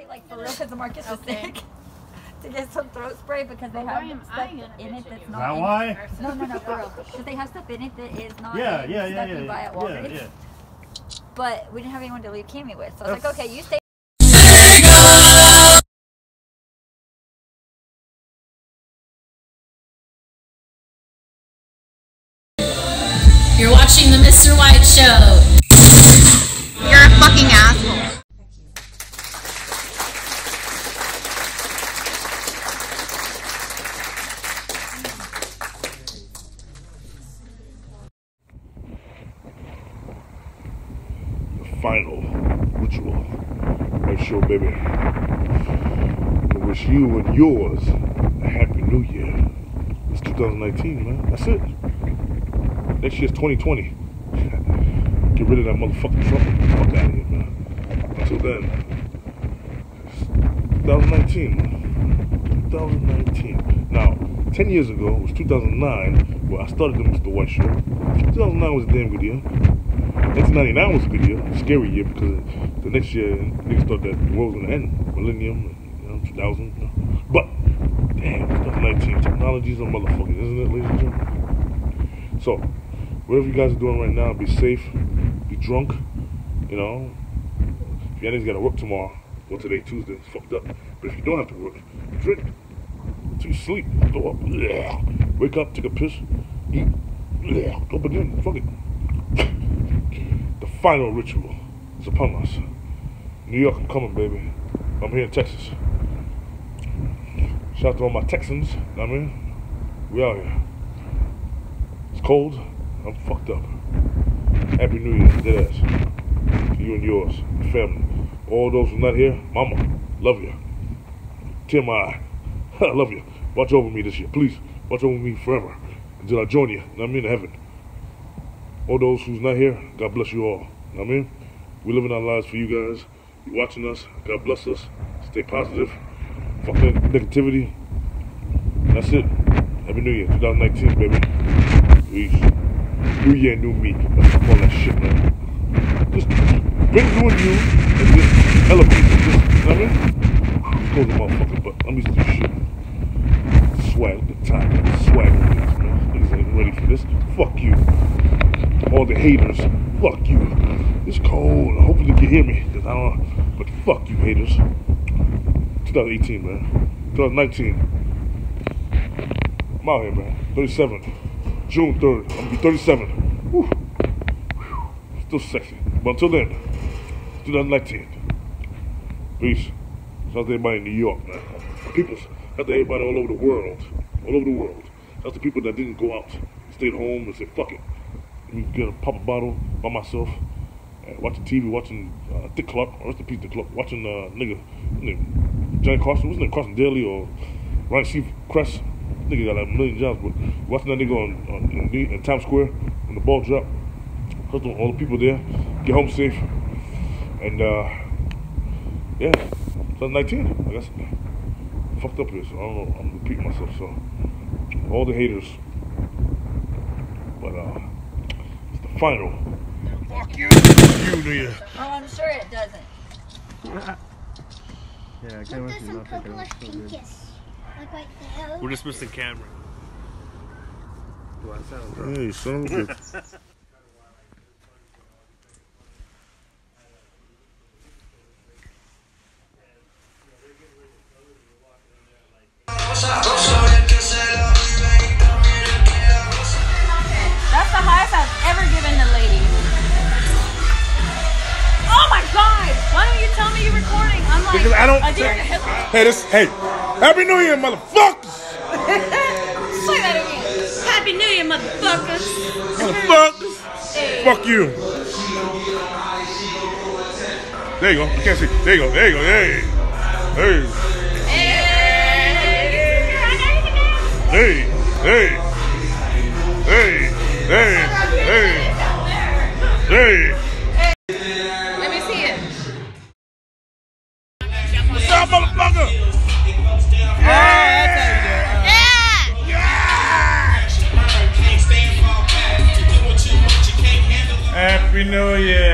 like for real, because Marcus is sick. To get some throat spray because they have stuff in it that's not. Is that why? No, for real. Because they have stuff in it that is not. Yeah. You buy at Walgreens. Yeah. But we didn't have anyone to leave Cammy with, so I was like, okay, you stay. You're watching the Mr. White Show. You're a fucking asshole. The final ritual. White Show, baby. I wish you and yours a happy new year. It's 2019, man. That's it. Next year's 2020. Get rid of that motherfucking Trump. Fuck out of here, man. Until then, it's 2019, man. 2019. Now, 10 years ago, it was 2009, where I started the Mr. White Show. 2009 was a damn good year. 1999 was a good year. A scary year because the next year, niggas thought that the world was going to end. Millennium, 2000. But, damn, 2019. Technology's a motherfucker, isn't it, ladies and gentlemen? So, whatever you guys are doing right now, be safe, be drunk, you know. If you guys got to work tomorrow, well, today, Tuesday, it's fucked up. But if you don't have to work, drink until you sleep, go up, wake up, take a piss, eat, go again, fuck it. The final ritual is upon us. New York, I'm coming, baby. I'm here in Texas. Shout out to all my Texans, you know what I mean? We out here. It's cold. I'm fucked up. Happy New Year, dead ass. To you and yours, your family. All those who not here, mama, love you. Tear my eye. I love you. Watch over me this year, please. Watch over me forever. Until I join you, I mean, in heaven. All those who's not here, God bless you all. I mean, we living our lives for you guys. You watching us, God bless us. Stay positive. Fuck that negativity. That's it. Happy New Year, 2019, baby. Peace. New year, new me. Let's fuck all that shit, man. Just bring new and you and just elevate it. Just, you know what I mean? Close the motherfucking butt. Let me see this shit. Swag, the top, swag on this, man. Niggas ain't ready for this. Fuck you. All the haters. Fuck you. It's cold. Hopefully you can hear me. Cause I don't know. But fuck you, haters. 2018, man. 2019. I'm out here, man. 37. June 3rd, I'm gonna be 37. Whew. Still sexy. But until then, 2019. Peace. Shout out to everybody in New York, man. People, shout out to everybody all over the world. All over the world. Shout out to people that didn't go out, stayed home and said, fuck it. Let me get a pop a bottle by myself. Watching TV, watching Dick Clark, rest in peace Dick Clark, watching nigga, Johnny Carson, wasn't it Carson Daly or Ryan Seacrest? Nigga got like a million jobs, but watching that nigga in Times Square when the ball dropped, all the people there, get home safe, and yeah, 2019, I guess, fucked up here, so I don't know, I'm repeating myself, so, all the haters, but it's the final. Fuck you, New Year. Oh, I'm sure it doesn't. Yeah, I can't wait to not think it was so good. Like right there. We're just missing camera. Do I sound right? Hey, son of a bitch. That's the highest I've ever given the lady. Oh my god! Why don't you tell me you're recording? I'm like, Because I don't. Hey, Happy New Year, motherfuckers! say that again. Happy New Year, motherfuckers. Motherfuckers! Hey. Fuck you. There you go. You can't see. There you go. There you go. Hey. Hey. Hey. Hey. Hey. Hey. Hey. Hey. Let me see it. What's up, motherfucker? Happy New Year.